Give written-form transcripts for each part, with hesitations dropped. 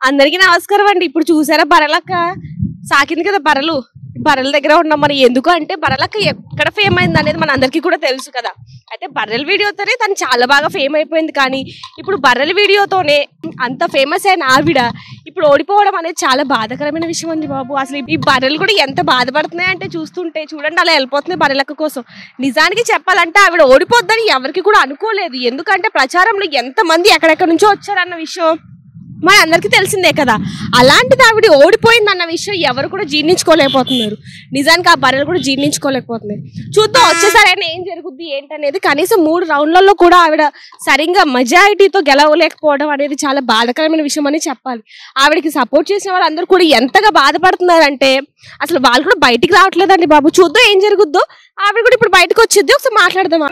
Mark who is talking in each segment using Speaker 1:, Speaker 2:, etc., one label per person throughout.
Speaker 1: అందరికీ నమస్కారం అండి. ఇప్పుడు చూసారా బర్రెలక్క సాకింది కదా బర్రెల దగ్గర ఉన్నాం మనం. ఎందుకు అంటే బర్రెలక్క ఎక్కడ ఫేమ్ అయింది అనేది మన అందరికీ కూడా తెలుసు కదా. అయితే బర్రెల వీడియోతోనే తను చాలా బాగా ఫేమ్ అయిపోయింది. కానీ ఇప్పుడు బర్రెల వీడియోతోనే అంత ఫేమస్ అయిన ఆవిడ ఇప్పుడు ఓడిపోవడం అనేది చాలా బాధాకరమైన విషయం అండి బాబు. అసలు ఈ బర్రెలు కూడా ఎంత బాధపడుతున్నాయి అంటే చూస్తుంటే చూడండి అలా వెళ్ళిపోతున్నాయి బర్రెలక్క కోసం. నిజానికి చెప్పాలంటే ఆవిడ ఓడిపోద్దని ఎవరికి కూడా అనుకోలేదు. ఎందుకంటే ప్రచారంలో ఎంతమంది ఎక్కడెక్కడ నుంచో వచ్చారన్న విషయం మన అందరికీ తెలిసిందే కదా. అలాంటిది ఆవిడ ఓడిపోయింది అన్న విషయం ఎవరు కూడా జీర్ణించుకోలేకపోతున్నారు. నిజానికి ఆ బర్రెలు కూడా జీర్ణించుకోలేకపోతున్నాయి. చూద్దాం వచ్చేసారి అయినా ఏం జరుగుద్ది ఏంటనేది. కనీసం 3 రౌండ్లలో కూడా ఆవిడ సరిగ్గా మెజారిటీతో గెలవలేకపోవడం అనేది చాలా బాధాకరమైన విషయం అని చెప్పాలి. ఆవిడకి సపోర్ట్ చేసిన వాళ్ళందరూ కూడా ఎంతగా బాధపడుతున్నారంటే అసలు వాళ్ళు కూడా బయటికి రావట్లేదండి బాబు. చూద్దాం ఏం జరుగుద్దో. ఆవిడ కూడా ఇప్పుడు బయటకు వచ్చిద్ది, ఒకసారి మాట్లాడదామా.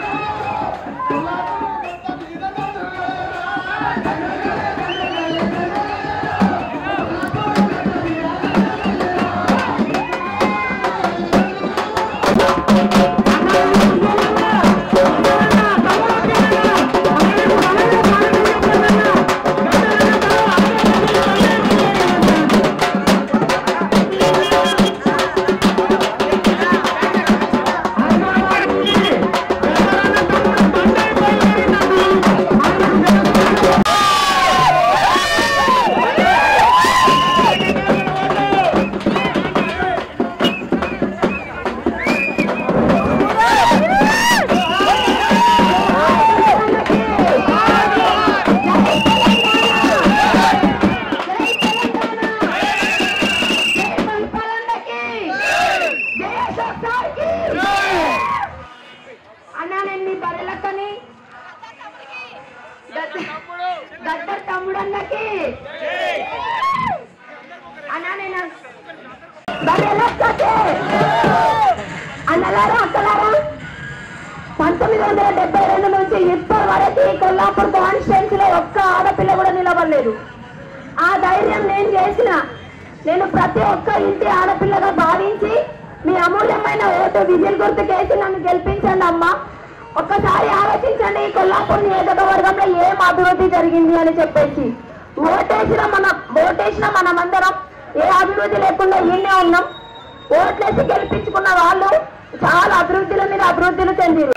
Speaker 2: అన్నలారా అక్కలారా 1972 నుంచి ఇప్పటి వరకు కొల్లాపూర్ కాన్స్టిట్యున్సీలో ఒక్క ఆడపిల్ల కూడా నిలబడలేదు. ఆ ధైర్యం నేను ప్రతి ఒక్క ఇంటి ఆడపిల్లగా భావించి మీ అమూల్యమైన ఓటు విజిల్ గుర్తుకేసి నన్ను గెలిపించండి అమ్మా. ఒక్కసారి ఆలోచించండి, కొల్లాపూర్ నియోజకవర్గంలో ఏం అభివృద్ధి జరిగింది అని చెప్పేసి. ఓటేసిన మనమందరం ఏ అభివృద్ధి లేకుండా ఈయనే ఉన్నాం. ఓట్లేసి గెలిపించుకున్న వాళ్ళు చాలా అభివృద్ధుల మీద అభివృద్ధులు చెందిరు.